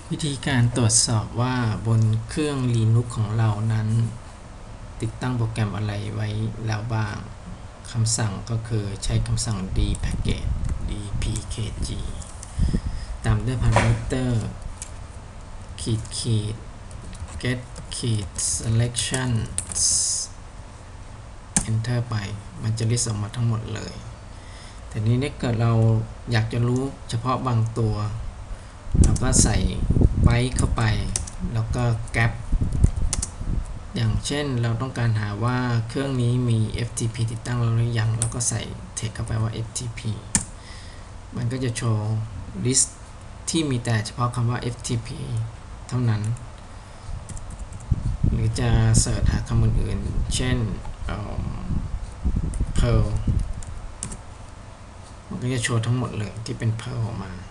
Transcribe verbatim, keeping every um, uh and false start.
วิธีการตรวจสอบว่าบนเครื่อง Linux ของเรานั้นติดตั้งโปรแกรมอะไรไว้แล้วบ้างคำสั่งก็คือใช้คำสั่ง dpkg dpkg ตามด้วย parameter ขีดขีด get ขีด selection enter ไปมันจะ list ออกมาทั้งหมดเลยแต่นี้ถ้าเกิดเราอยากจะรู้เฉพาะบางตัวเราก็ใส่ไว้เข้าไปแล้วก็ gap อย่างเช่นเราต้องการหาว่าเครื่องนี้มี เอฟ ที พี ติดตั้งแล้วหรือยังเราก็ใส่ text เข้าไปว่า เอฟ ที พี มันก็จะโชว์ list ที่มีแต่เฉพาะคำว่า เอฟ ที พี เท่านั้นหรือจะเสิร์ชหาคำอื่นๆเช่น Perl มันก็จะโชว์ทั้งหมดเลยที่เป็น Perl ออกมา